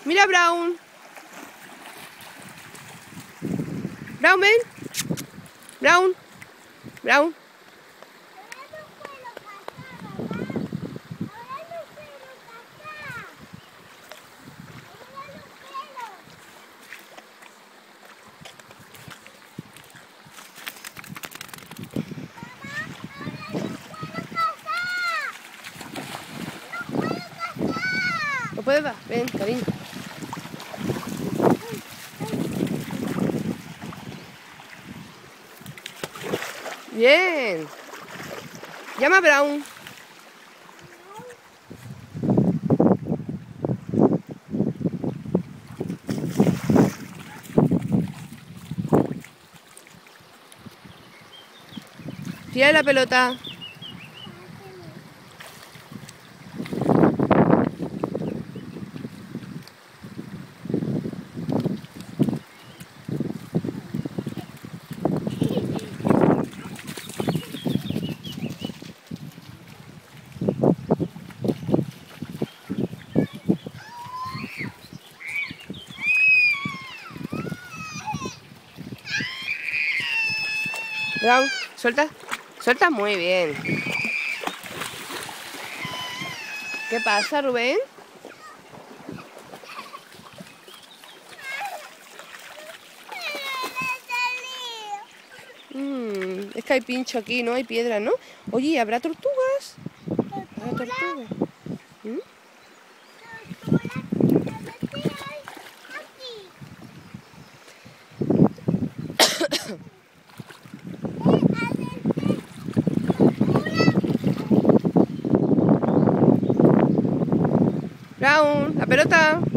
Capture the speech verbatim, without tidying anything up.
Mira, Brown. Brown, ven. Brown. Brown. ¿Lo puedes dar? Ven, cariño. Bien. Llama a Brown. Tira la pelota. Brown, suelta. Suelta muy bien. ¿Qué pasa, Rubén? Mm, es que hay pincho aquí, ¿no? Hay piedra, ¿no? Oye, ¿habrá tortugas? ¿Habrá tortugas? ¿Mm? Brown, la pelota.